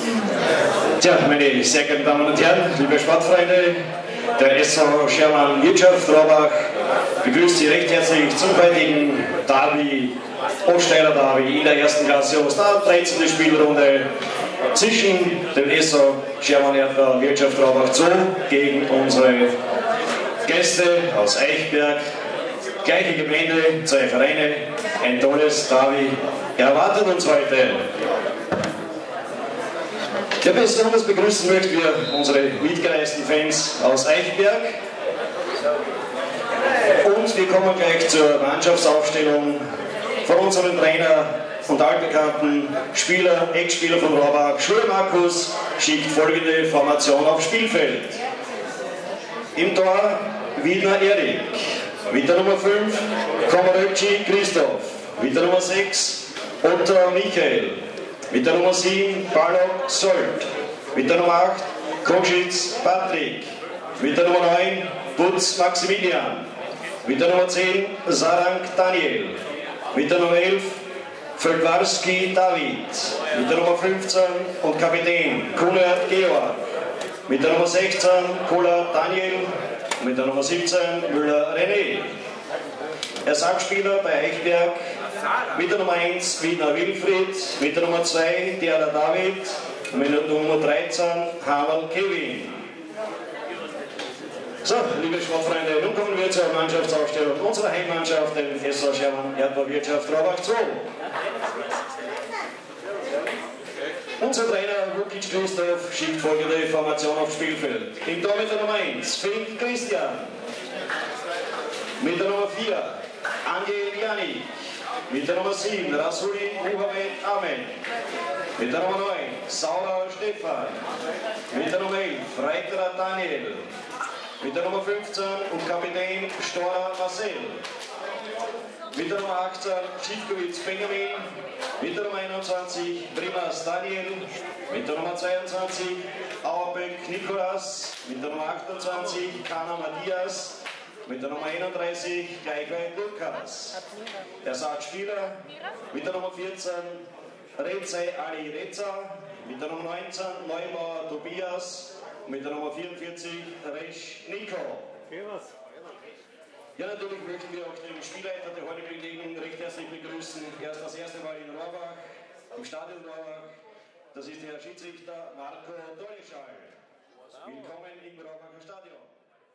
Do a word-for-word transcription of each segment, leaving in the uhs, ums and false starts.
Tja, meine sehr geehrten Damen und Herren, liebe Sportfreunde, der S V Schermann Wirtschaft Rohrbach begrüßt Sie recht herzlich zum heutigen Derby, Oststeiler Derby in der ersten Klasse Ost, der dreizehnten Spielrunde zwischen dem S V Schermann Wirtschaft Rohrbach zwei gegen unsere Gäste aus Eichberg. Gleiche Gemeinde, zwei Vereine, ein tolles Derby erwartet uns heute. Ja, besonders begrüßen möchten wir unsere mitgereisten Fans aus Eichberg. Und wir kommen gleich zur Mannschaftsaufstellung von unserem Trainer und altbekannten Spieler, Ex-Spieler von Rohrbach. Schule Markus schickt folgende Formation aufs Spielfeld. Im Tor Wiedner Erik, mit der Nummer fünf Komorötschi Christoph, mit der Nummer sechs Otter Michael, mit der Nummer sieben Balog Solt, mit der Nummer acht Koschitz Patrick, mit der Nummer neun Putz Maximilian, mit der Nummer zehn Sarang Daniel, mit der Nummer elf Völkwarski David, mit der Nummer fünfzehn und Kapitän Kunert Georg, mit der Nummer sechzehn Kohler Daniel, mit der Nummer siebzehn Müller René. Ersatzspieler bei Eichberg mit der Nummer eins Wiedner Wilfried, mit der Nummer zwei Derler David, mit der Nummer dreizehn Havel Kevin. So, liebe Sportfreunde, nun kommen wir zur Mannschaftsaufstellung unserer Heimmannschaft, dem S V Schermann Wirtschaft Rohrbach zwei. Unser Trainer Lukic Christoph schickt folgende Formation aufs Spielfeld. Im Tor mit der Nummer eins Fink Christian, mit der Nummer vier Angel Janik, mit der Nummer sieben Rasuli Muhammad Ahmed, mit der Nummer neun Sauer Stefan, mit der Nummer elf Reiterer Daniel, mit der Nummer fünfzehn und Kapitän Storer Marcel, mit der Nummer achtzehn Schiffkowitz Benjamin, mit der Nummer einundzwanzig Primas Daniel, mit der Nummer zweiundzwanzig Auerbeck Nikolas, mit der Nummer achtundzwanzig Kana Matthias, mit der Nummer einunddreißig Gleichweit Lukas. Ersatzspieler mit der Nummer vierzehn Rezai Ali Reza, mit der Nummer neunzehn Neubauer Tobias, mit der Nummer vierundvierzig Resch Nico. Ja, natürlich möchten wir auch den Spielleiter der heutigen Begegnung recht herzlich begrüßen. Er ist das erste Mal in Rohrbach, im Stadion Rohrbach. Das ist der Schiedsrichter Marco Doleschall. Willkommen im Rohrbacher Stadion.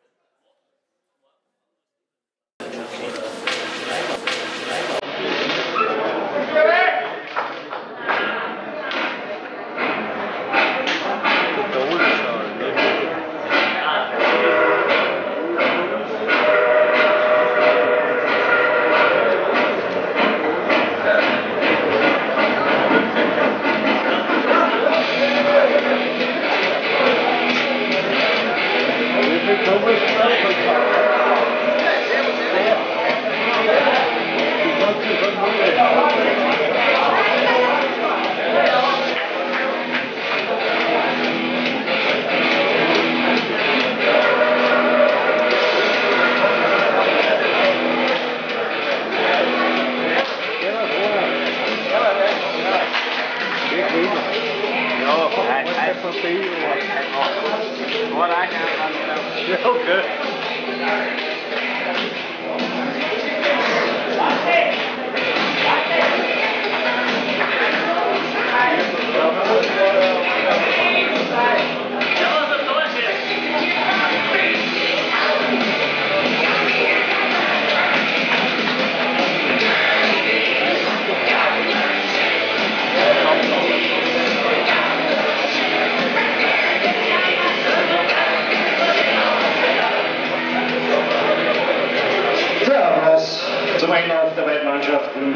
Zum Einlauf der beiden Mannschaften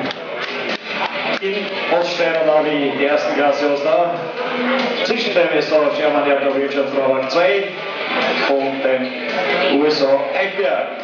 in Oststeiler Derby der ersten Klasse Osnabrück zwischen dem S V Schermann Wirtschaft Rohrbach zwei und dem U S O Eichberg.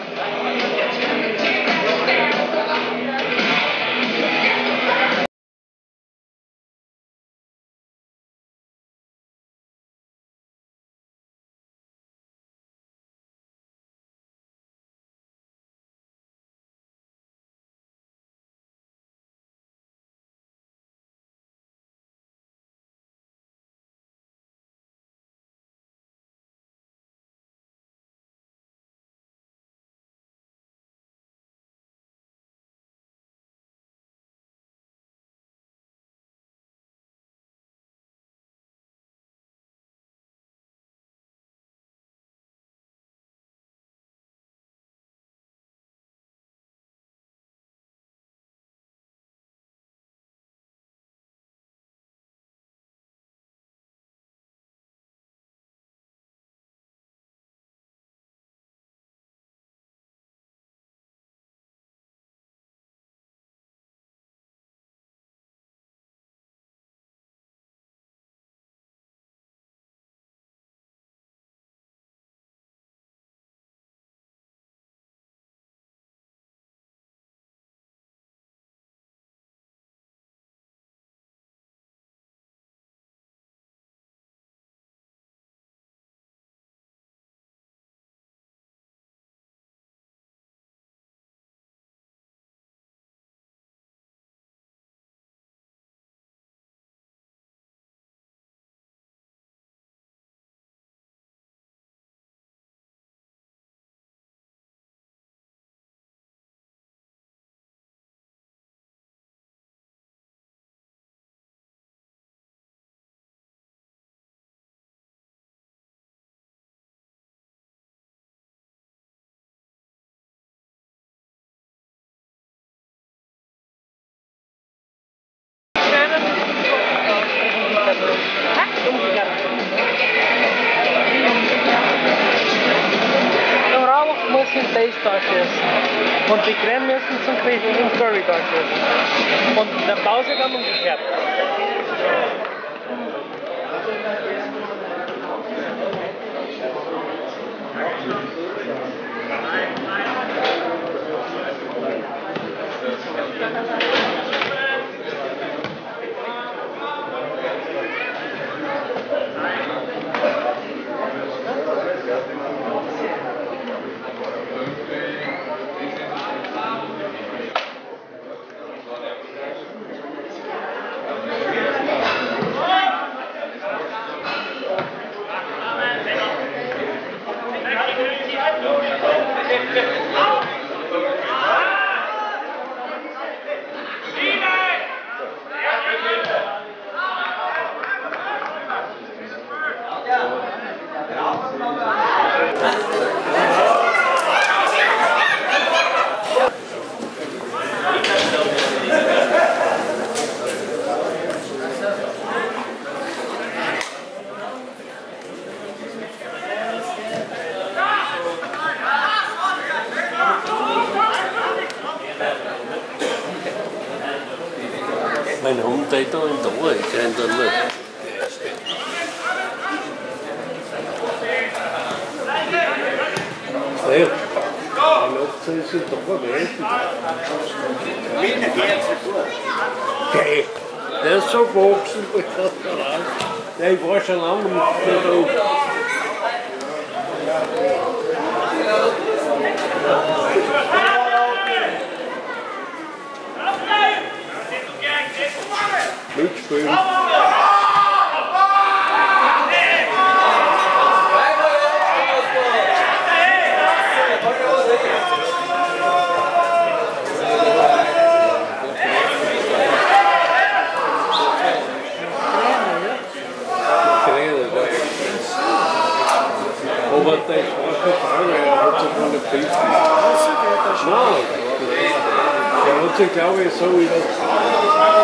Baseball schießen. Und die Creme müssen zum Beispiel im Curryball schießen. Und in der Pause dann umgekehrt. Mình không thấy tôi đủ rồi trên tôi luôn. Đấy. Nó sẽ sẽ đủ quá vậy. Okay. Der ist so gewachsen, der war schon lange nicht mehr da. Mitspielen. Aber der schwache Fahrer, er hat sich keine Piste. Nein, der hat sich, glaube ich, so übertragen.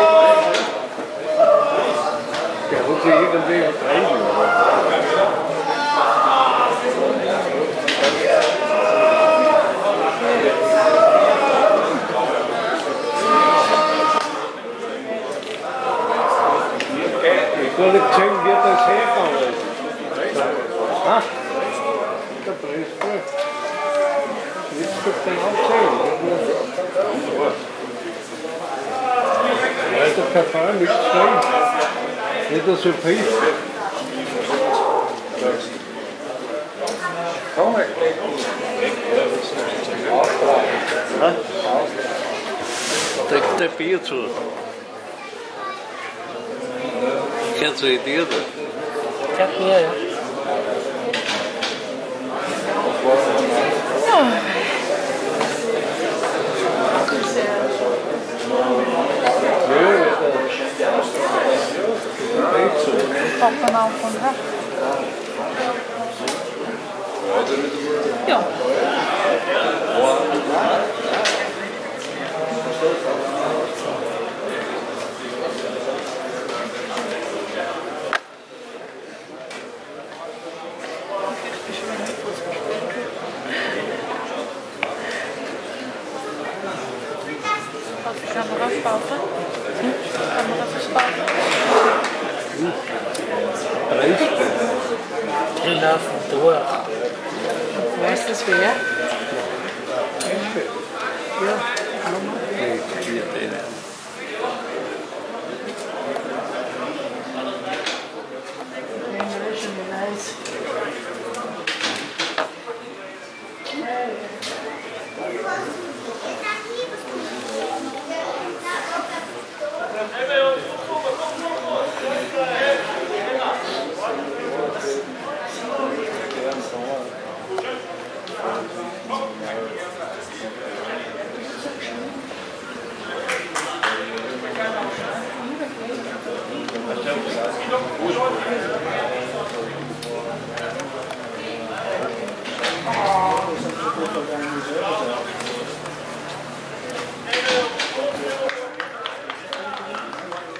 Der hat sich irgendwie übertrieben. Ich kann nicht sehen, wie das hergegangen ist. Ha? Der Preis. Jetzt gibt es den Abzählen. Weil der Verfahren nichts drin. Nicht so viel. Trägt der Bier zu. Kennst du die Tiere? Ich hab Bier, ja. Toppen auf und her. Ja. Kann man das spaufen? Hm? Kann man das spaufen? Die laufen durch. Weißt du das wer? Ja, Nee, die Idee.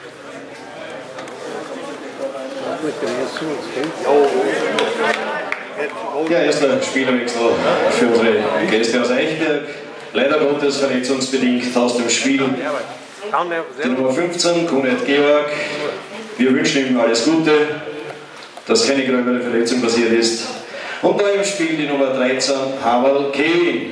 Mit dem Jesus, Ja, erster Spielerwechsel für unsere Gäste aus Eichberg. Leider Gottes verletzungsbedingt aus dem Spiel. Die Nummer fünfzehn, Kunet Georg. Wir wünschen ihm alles Gute, dass keine gröbere Verletzung passiert ist. Und da im Spiel die Nummer dreizehn, Havel Kevin.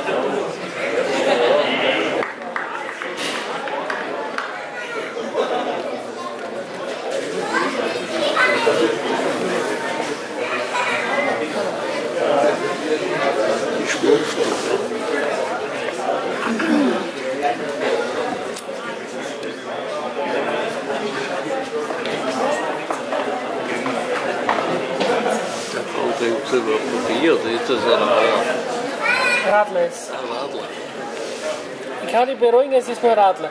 Jetzt ist er ein Radler ist. Radler. Ich kann dich beruhigen, es ist nur Radler.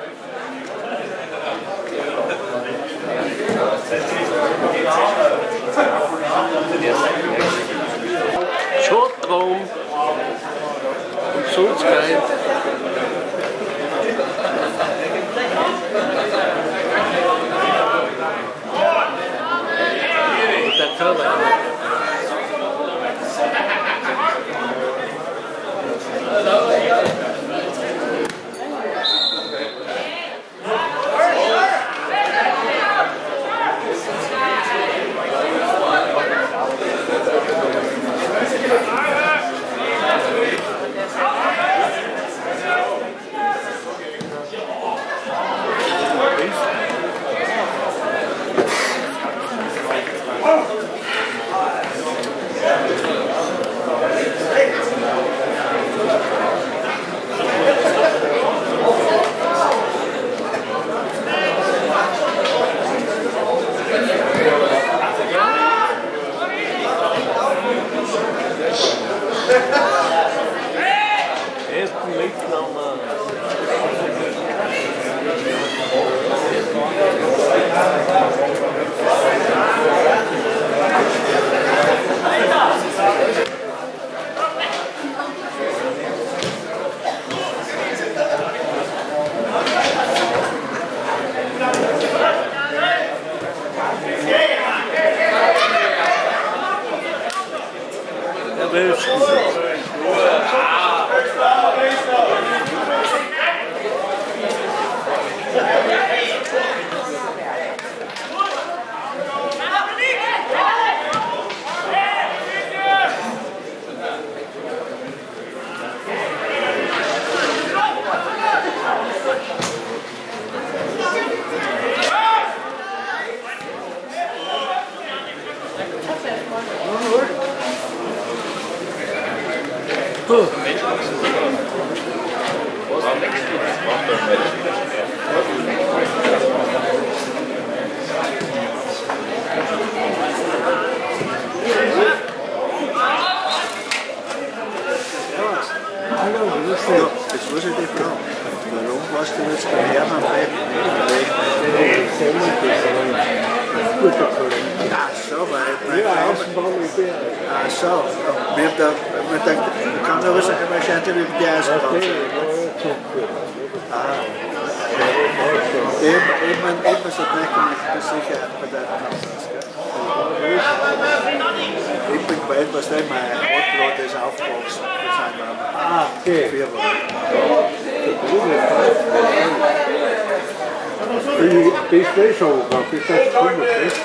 Schottraum und Sulzgeil. Der Körper. Das muss ich dich fragen. Warum warst du jetzt bei Hermann bei? Guter Kollege. Ach so, weil... Ja, Außenbahn ist der. Ach so. Wir haben da... Man denkt, man kann nur sagen, wahrscheinlich mit der Eisenbahn sein. Ah. Eben, eben, eben so gleich bis Sicherheit bei der Kassas. Ich bin gewählt, was der mein Rotbrot ist aufgewachsen. Das sind wir Ah, okay. vier Wochen. Die ist eh schon gegangen, bis das kommt, nicht?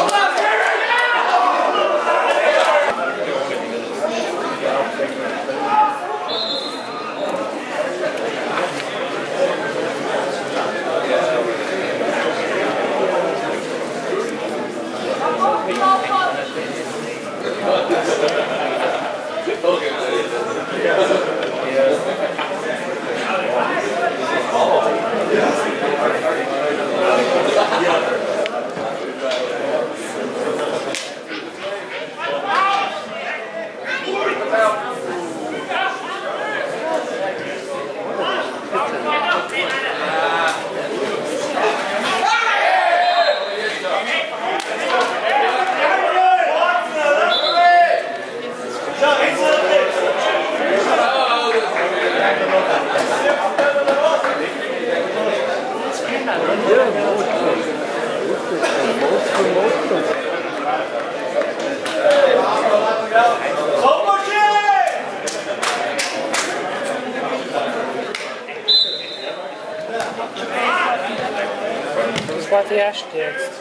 Das war die erste jetzt.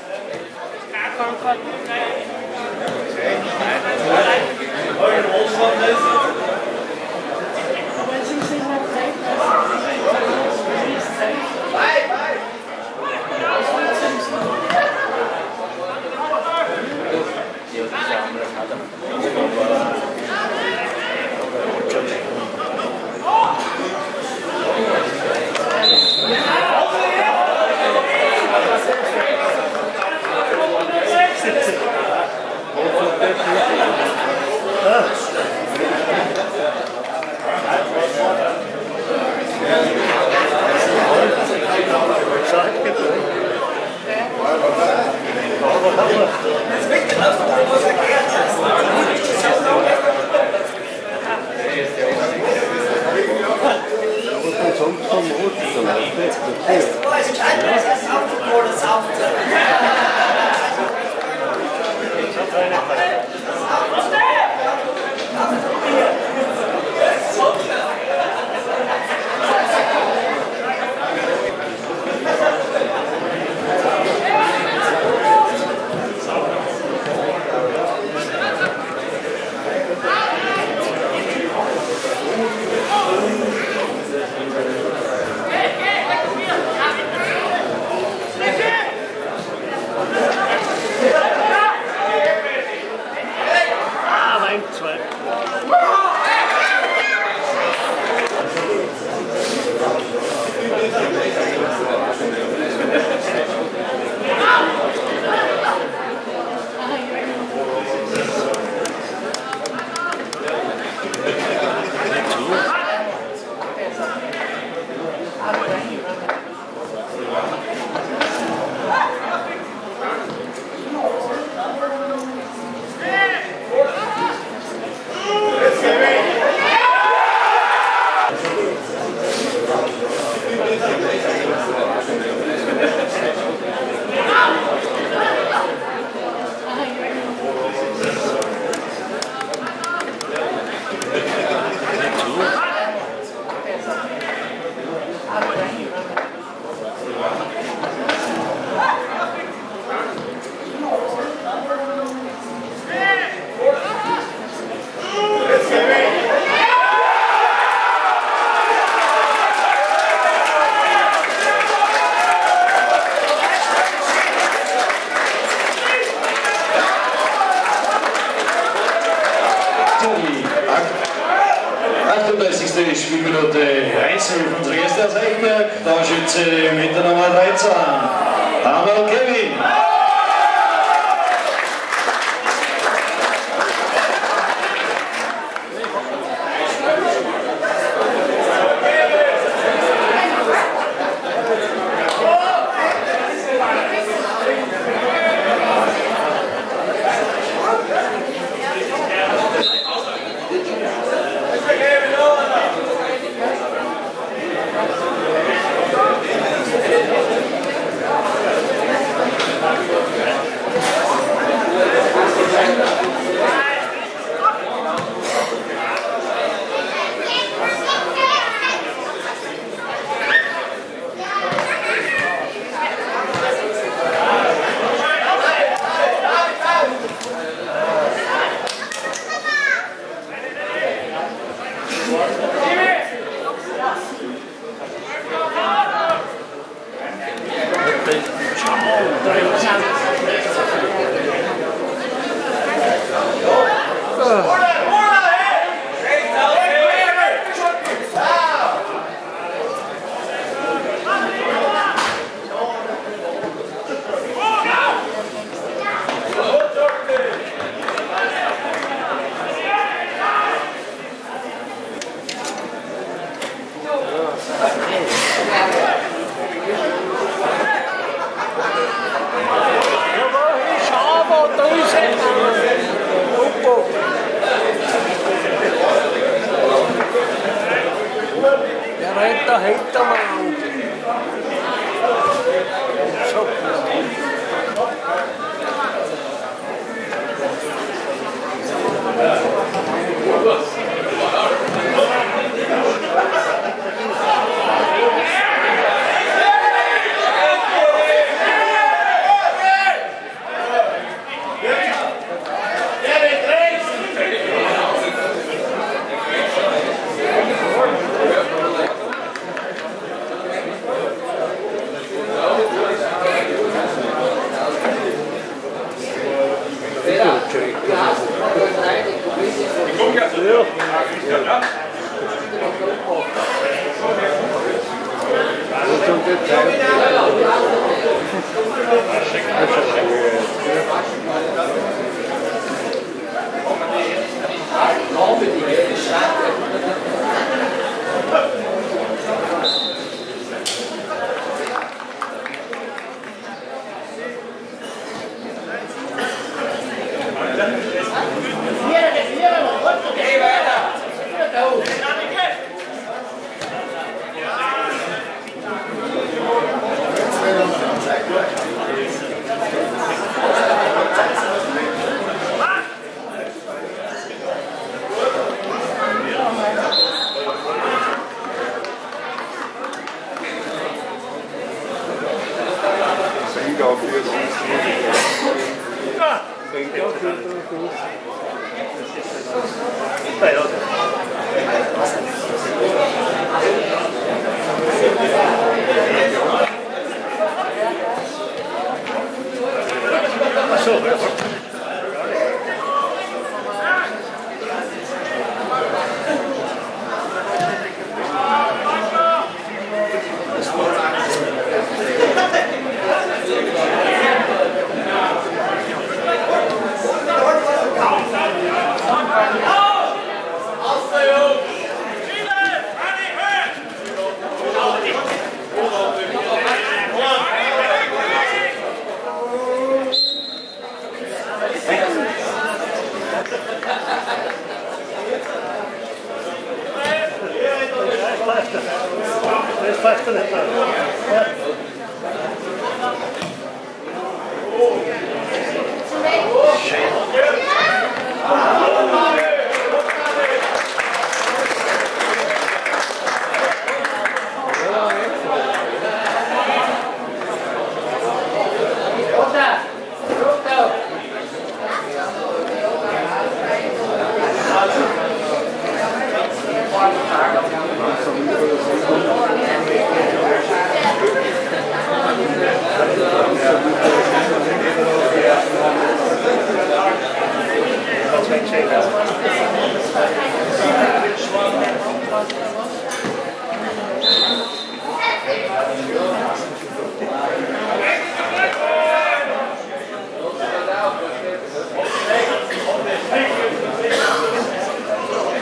fünfunddreißigste Spielminute eins null für unsere Gäste aus Eichenberg. Torschütze mit der Nummer dreizehn, Hamel Kevin.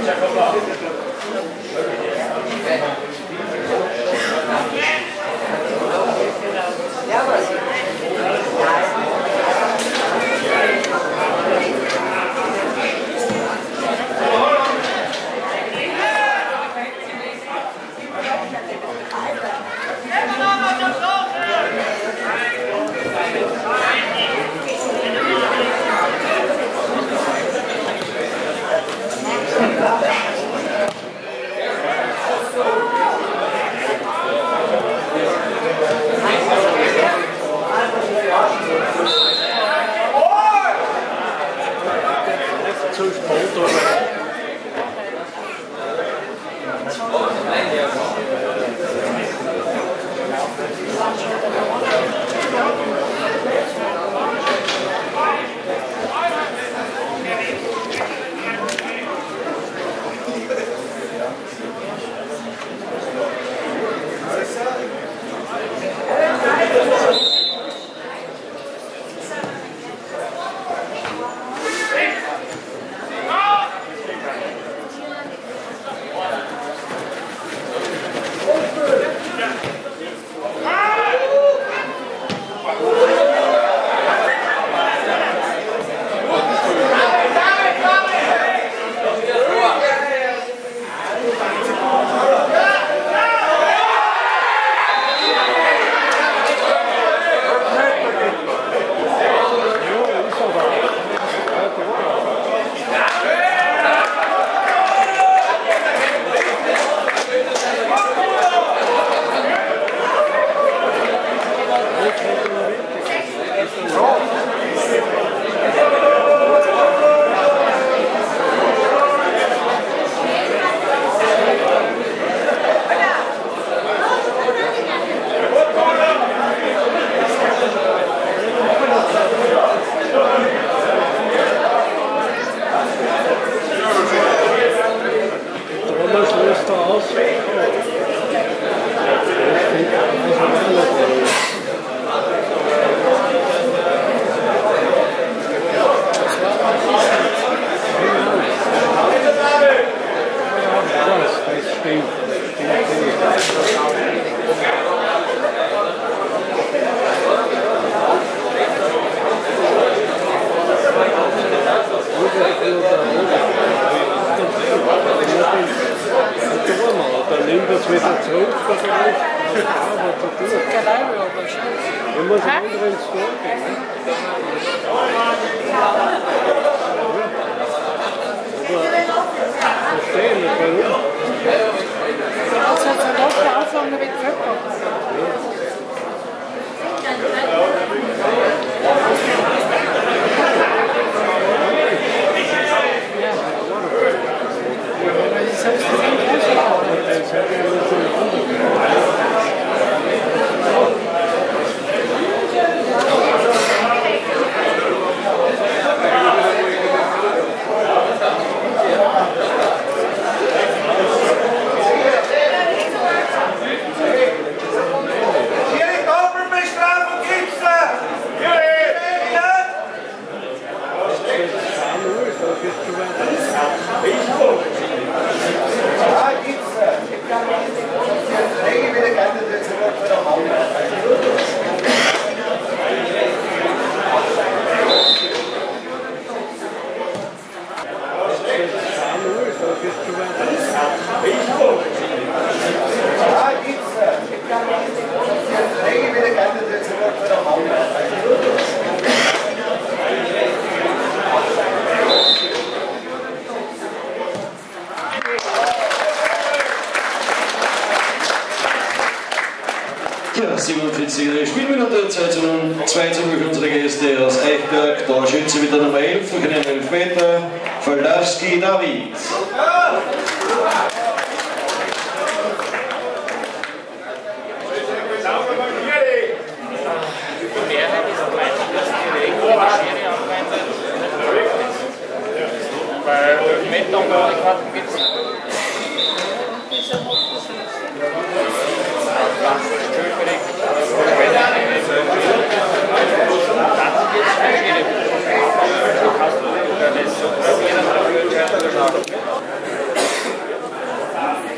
siebenundvierzig Spielminute, zwei zu null für unsere Gäste aus Eichberg. Torschütze mit der Nummer elf, für den Elfmeter, Faldowski David. Bei Meter-Karten gibt es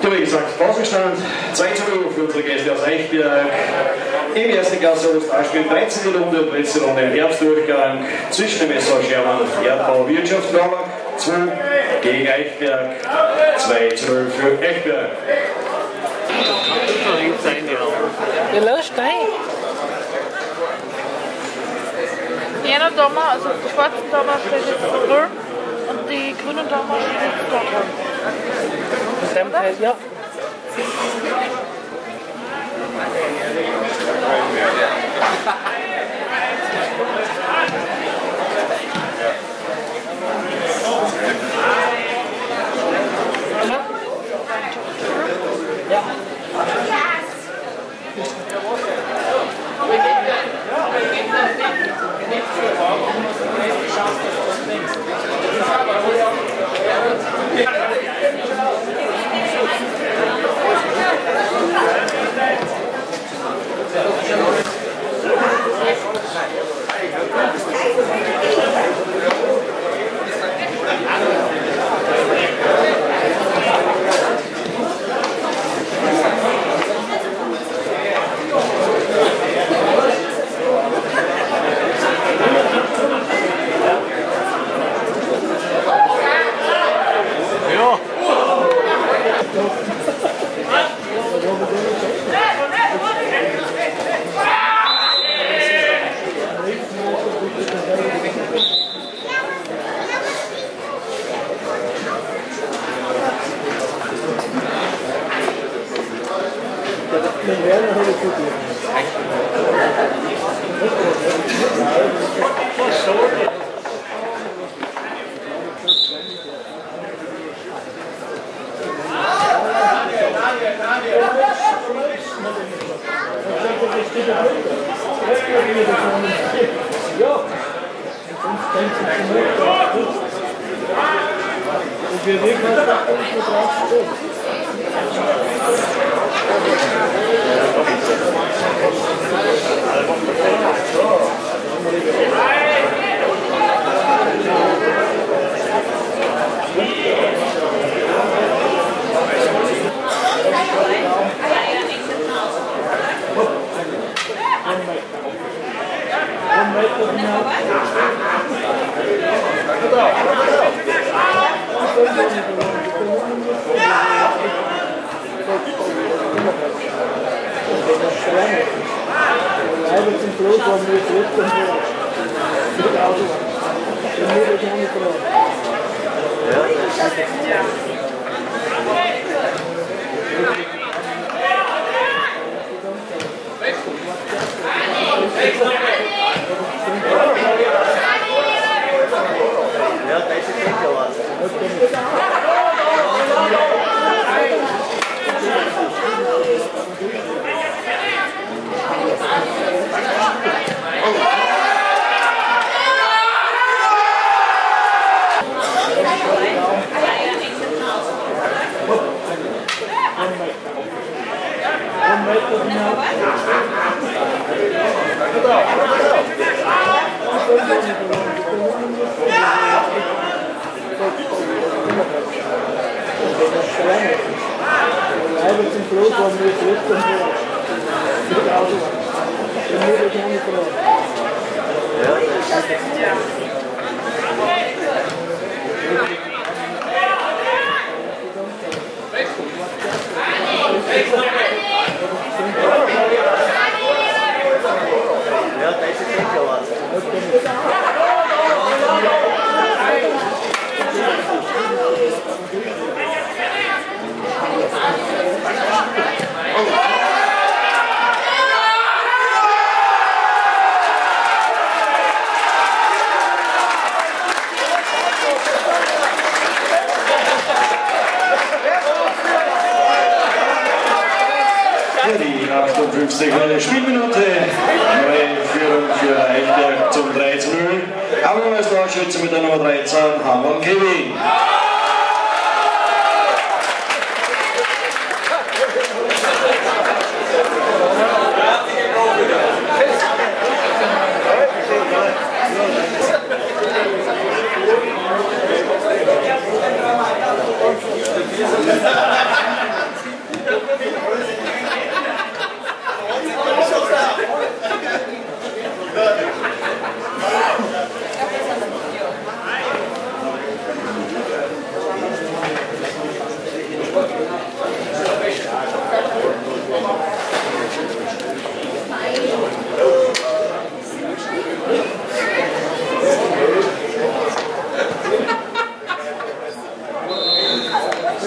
So wie gesagt, Pausenstand zwei zu null für unsere Gäste aus Eichberg. Im ersten Klasse Osterspiel dreizehnte Runde und letzte Runde im Herbstdurchgang zwischen dem S V Schermann Erdbau Wirtschaft Raubach zwei gegen Eichberg zwei zu null für Eichberg. Ja, lass stehen. Die einen Damen, also die schwarzen Damen steht jetzt da drüben und die grünen Damen stehen jetzt da drüben. In dem Fall, ja. Ja. Die achtundfünfzigste Spielminute, neue Führung für Eichberg zum drei zu null. Aber nun als Torschütze mit der Nummer dreizehn, Hamon Kevin.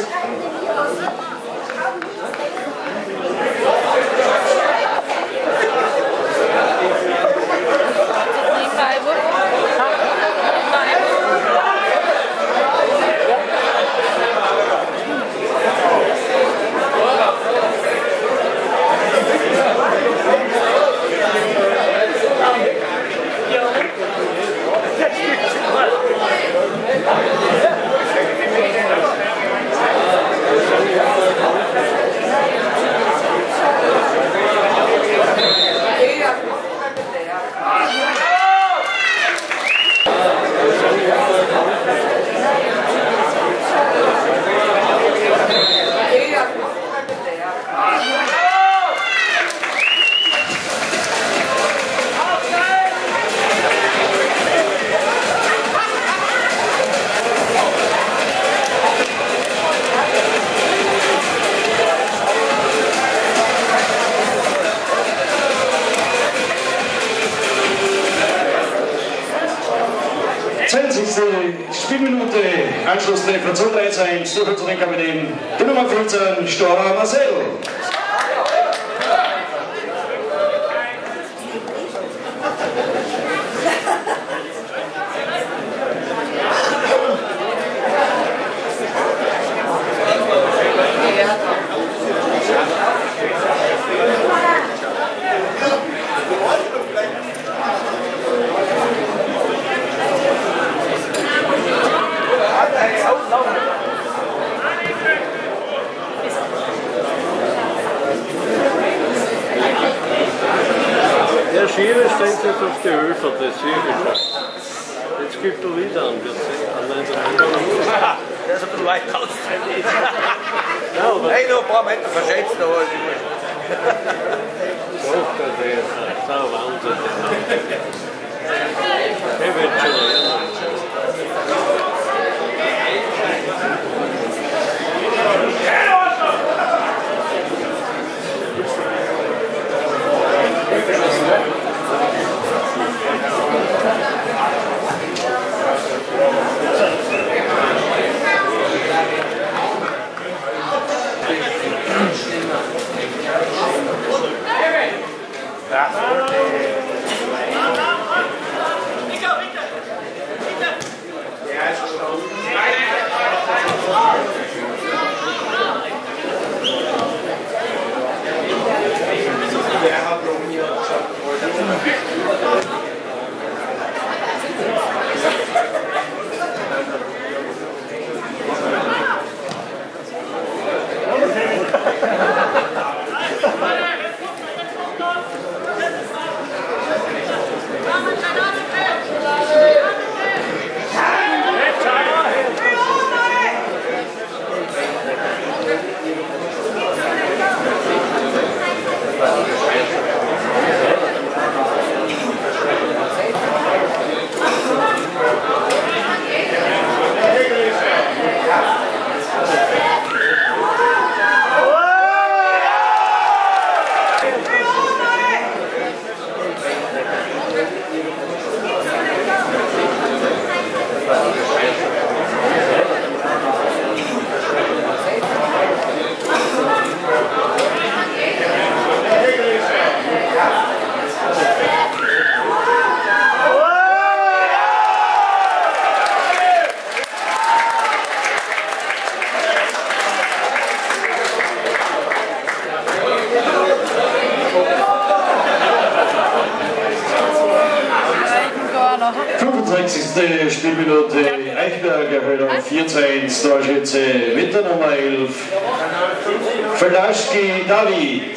zwanzigste Spielminute, Anschlusstreffer zum drei zu eins, durch unseren Kapitän, die Nummer fünfzehn, Storer Marcel. Der Schiri steht jetzt auf die Höfe, das sehe ich schon. Jetzt gibt er wieder an. Der ist ein bisschen weit aus. Hey, noch ein paar Meter verschätzt. Doch, das ist ein Wahnsinn. Der wird schon lernen. fünfundsechzigste Spielminute, Eichberg erhöht auf vier zu eins, Torschütze mit der Nummer elf, Verdaschki David.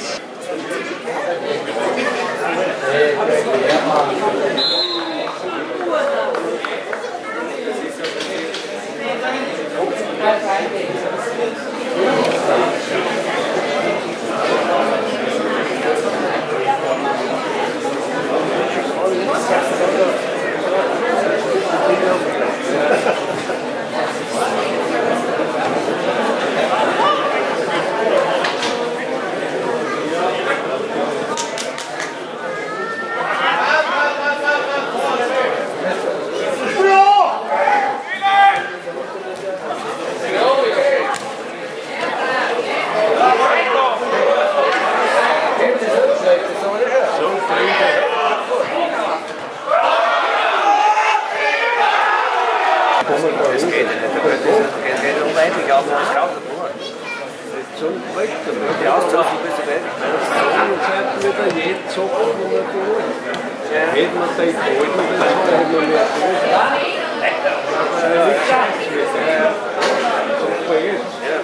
Zum Brechen. Die Auszeichen bist du weg. Zeit wieder jeden Zocken, wo man durch. Hätten wir da in Golden, das hätten wir mehr durch. Aber nicht ganz wieder. Zum Brechen. Ja,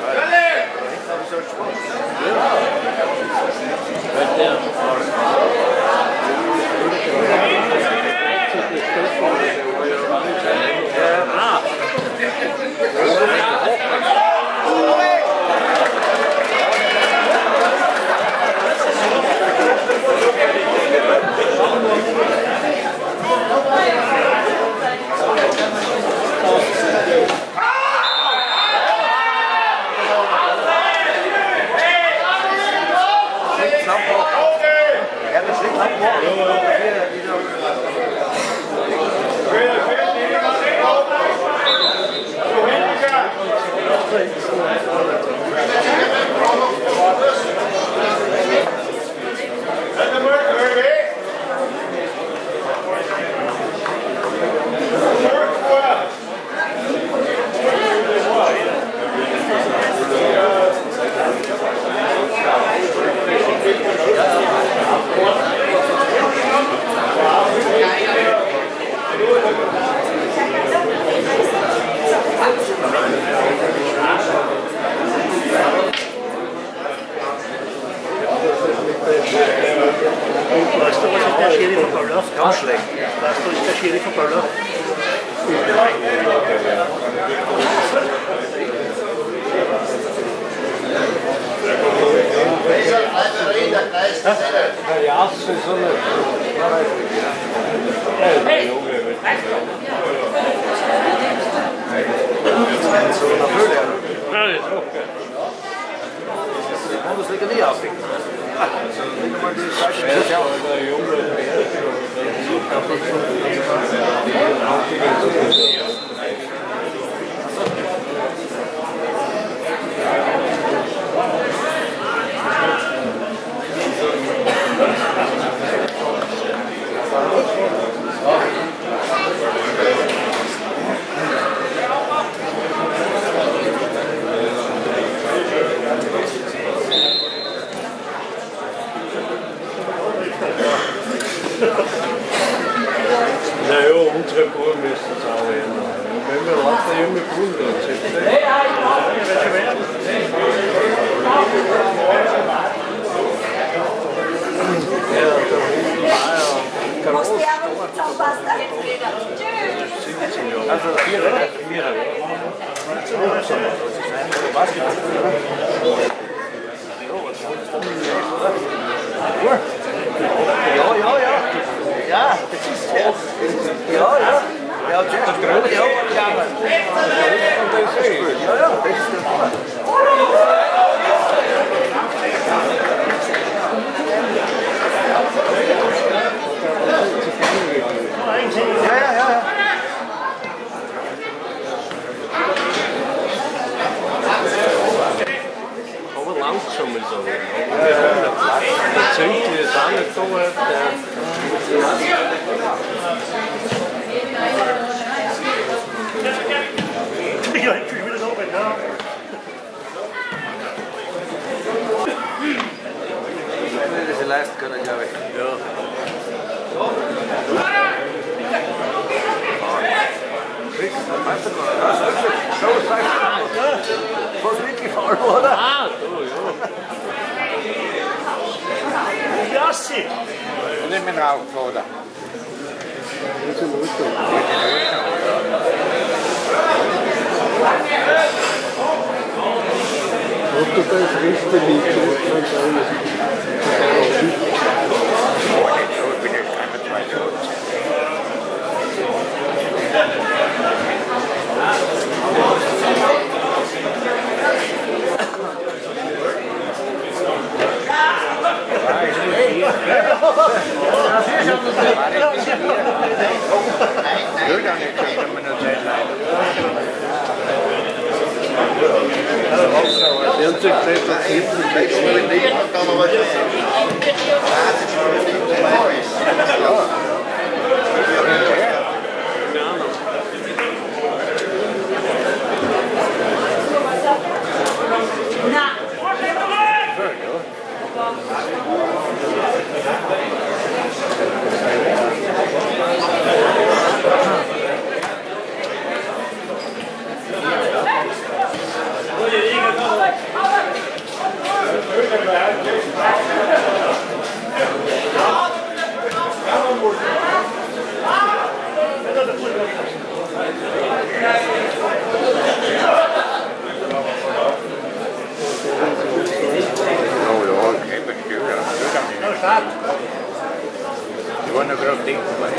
Start. You want to grow things?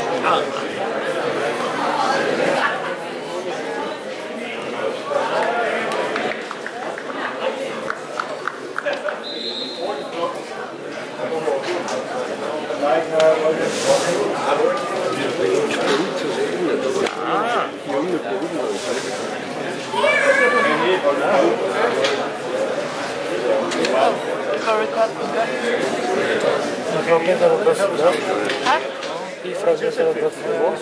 Die Frau ist ja das Niveau.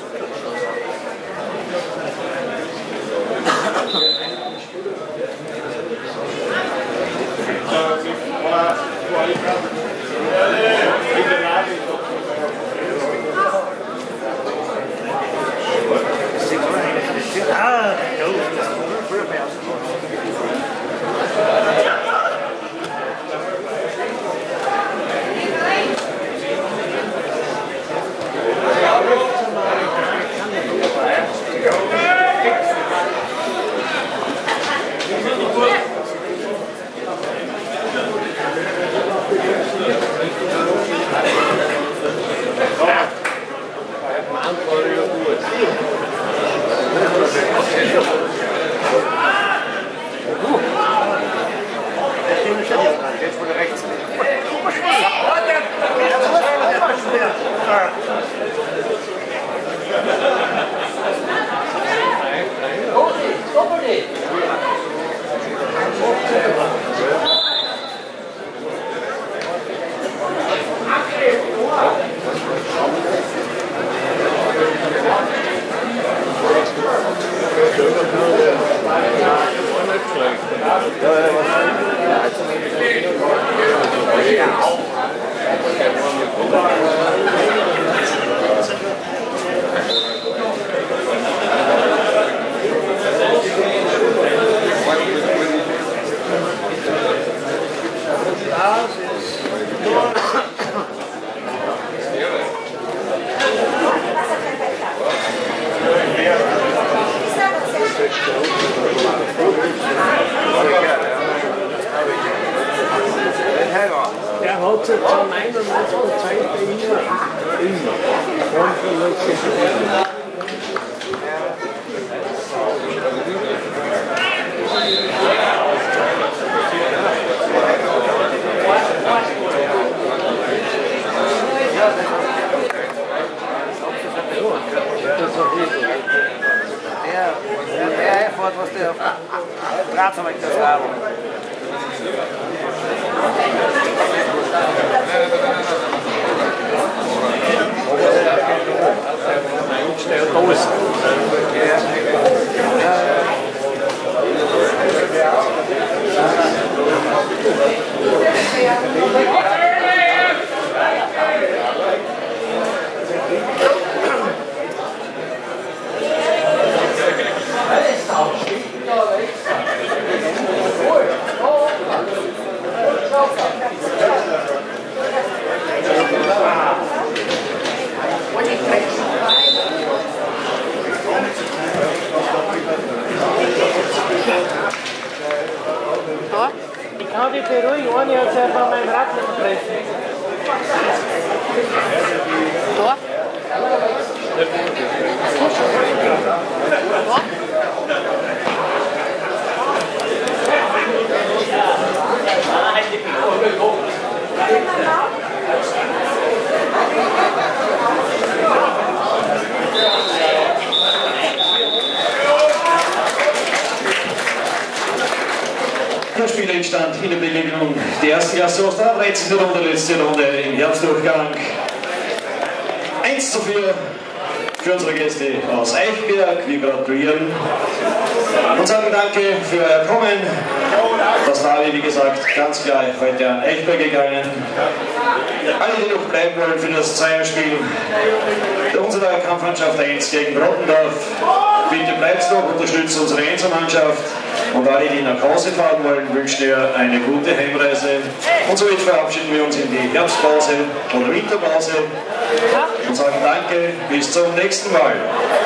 Der hat sich zu neunundneunzig Prozent immer, immer, unverletzlich. Ja, fort was der Draht zum Beispiel das Rad. Ich kann dich beruhigen, ohne hat sich einfach mein Rad nicht treffen. Da? Der Spieleinstand in der Begegnung der ersten Klasse aus der dreizehnten Runde, letzte Runde im Herbstdurchgang. eins zu vier für unsere Gäste aus Eichberg. Wir gratulieren und sagen danke für euer Kommen. Das war, wie gesagt, ganz klar heute an Eichberg gegangen. Alle, die noch bleiben wollen für das Zweierspiel unserer Kampfmannschaft eins gegen Brottendorf, bitte bleibt noch, unterstützt unsere Einzelmannschaft. Und alle, die nach Hause fahren wollen, wünschen wir eine gute Heimreise. Und somit verabschieden wir uns in die Herbstpause oder Winterpause und sagen danke, bis zum nächsten Mal.